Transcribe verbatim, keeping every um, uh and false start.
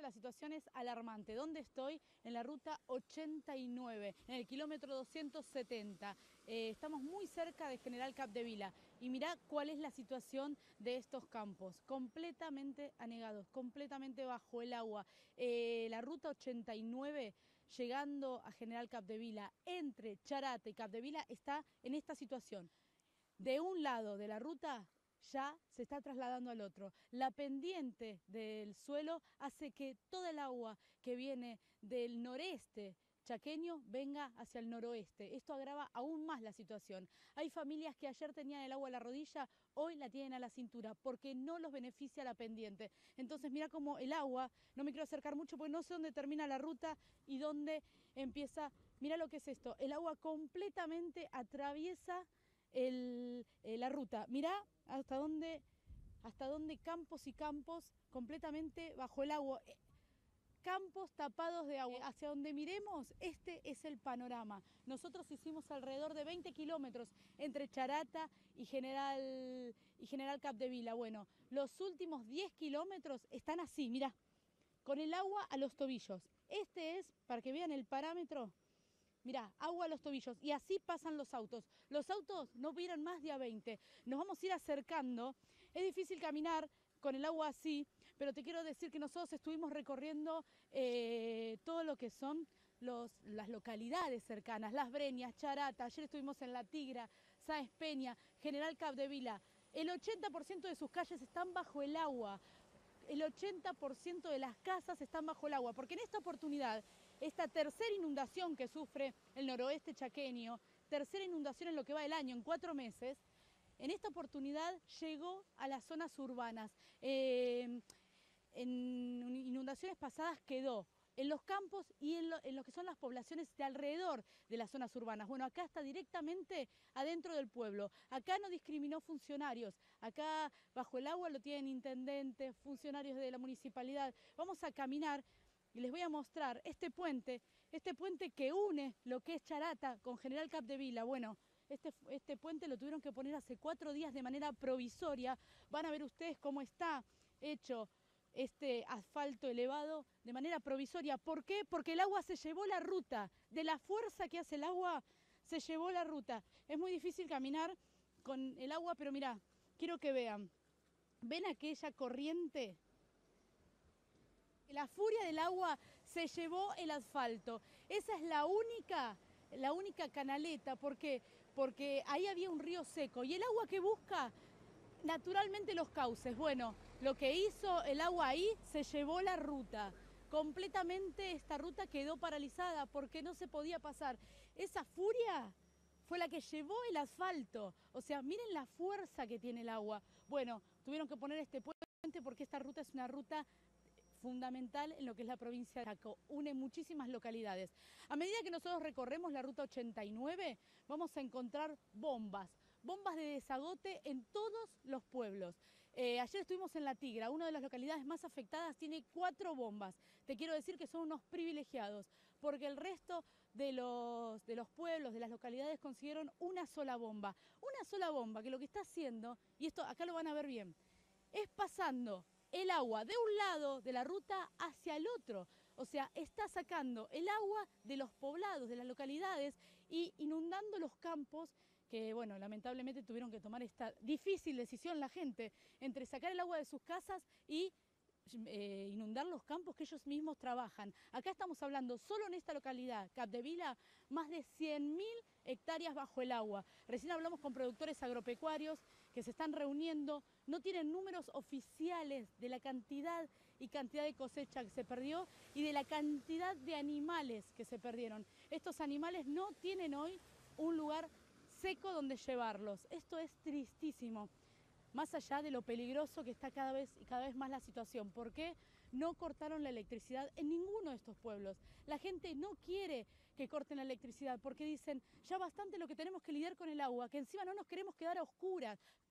La situación es alarmante. ¿Dónde estoy? En la ruta ochenta y nueve, en el kilómetro doscientos setenta. Eh, estamos muy cerca de General Capdevila y mirá cuál es la situación de estos campos. Completamente anegados, completamente bajo el agua. Eh, la ruta ochenta y nueve, llegando a General Capdevila, entre Charata y Capdevila, está en esta situación. De un lado de la ruta ya se está trasladando al otro. La pendiente del suelo hace que toda el agua que viene del noreste chaqueño venga hacia el noroeste. Esto agrava aún más la situación. Hay familias que ayer tenían el agua a la rodilla, hoy la tienen a la cintura porque no los beneficia la pendiente. Entonces mira cómo el agua, no me quiero acercar mucho porque no sé dónde termina la ruta y dónde empieza. Mira lo que es esto, el agua completamente atraviesa El, eh, la ruta. Mirá hasta dónde, hasta dónde campos y campos completamente bajo el agua. Campos tapados de agua. Hacia donde miremos, este es el panorama. Nosotros hicimos alrededor de veinte kilómetros entre Charata y General, y General Capdevila. Bueno, los últimos diez kilómetros están así, mirá, con el agua a los tobillos. Este es, para que vean el parámetro, mirá, agua a los tobillos y así pasan los autos. Los autos no vieron más de a veinte. Nos vamos a ir acercando. Es difícil caminar con el agua así, pero te quiero decir que nosotros estuvimos recorriendo eh, todo lo que son los, las localidades cercanas, Las Breñas, Charata, ayer estuvimos en La Tigra, Sáenz Peña, General Capdevila. El ochenta por ciento de sus calles están bajo el agua. El ochenta por ciento de las casas están bajo el agua, porque en esta oportunidad, esta tercera inundación que sufre el noroeste chaqueño, tercera inundación en lo que va del año, en cuatro meses, en esta oportunidad llegó a las zonas urbanas. Eh, en inundaciones pasadas quedó en los campos y en lo, en lo que son las poblaciones de alrededor de las zonas urbanas. Bueno, acá está directamente adentro del pueblo. Acá no discriminó funcionarios. Acá bajo el agua lo tienen intendentes, funcionarios de la municipalidad. Vamos a caminar y les voy a mostrar este puente, este puente que une lo que es Charata con General Capdevila. Bueno, este, este puente lo tuvieron que poner hace cuatro días de manera provisoria. Van a ver ustedes cómo está hecho este asfalto elevado de manera provisoria. ¿Por qué? Porque el agua se llevó la ruta. De la fuerza que hace el agua, se llevó la ruta. Es muy difícil caminar con el agua, pero mirá, quiero que vean. ¿Ven aquella corriente? La furia del agua se llevó el asfalto. Esa es la única, la única canaleta. ¿Por qué? Porque ahí había un río seco y el agua que busca naturalmente los cauces. Bueno, lo que hizo el agua ahí se llevó la ruta. Completamente esta ruta quedó paralizada porque no se podía pasar. Esa furia fue la que llevó el asfalto. O sea, miren la fuerza que tiene el agua. Bueno, tuvieron que poner este puente porque esta ruta es una ruta fundamental en lo que es la provincia de Chaco, une muchísimas localidades. A medida que nosotros recorremos la ruta ochenta y nueve, vamos a encontrar bombas, bombas de desagote en todos los pueblos. Eh, ayer estuvimos en La Tigra, una de las localidades más afectadas, tiene cuatro bombas. Te quiero decir que son unos privilegiados, porque el resto de los, de los pueblos, de las localidades, consiguieron una sola bomba. Una sola bomba que lo que está haciendo, y esto acá lo van a ver bien, es pasando el agua de un lado de la ruta hacia el otro. O sea, está sacando el agua de los poblados, de las localidades y inundando los campos que, bueno, lamentablemente tuvieron que tomar esta difícil decisión la gente entre sacar el agua de sus casas y Eh, inundar los campos que ellos mismos trabajan. Acá estamos hablando, solo en esta localidad, Capdevila, más de cien mil hectáreas bajo el agua. Recién hablamos con productores agropecuarios que se están reuniendo, no tienen números oficiales de la cantidad y cantidad de cosecha que se perdió y de la cantidad de animales que se perdieron. Estos animales no tienen hoy un lugar seco donde llevarlos. Esto es tristísimo. Más allá de lo peligroso que está cada vez y cada vez más la situación. ¿Por qué no cortaron la electricidad en ninguno de estos pueblos? La gente no quiere que corten la electricidad porque dicen, ya bastante lo que tenemos que lidiar con el agua, que encima no nos queremos quedar a oscuras.